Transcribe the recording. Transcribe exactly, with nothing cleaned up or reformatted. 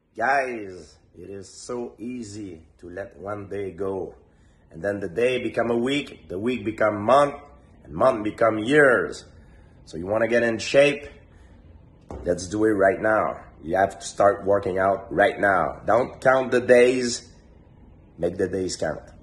Guys, it is so easy to let one day go. And then the day become a week, the week become month, and month become years. So you want to get in shape? Let's do it right now. You have to start working out right now. Don't count the days, make the days count.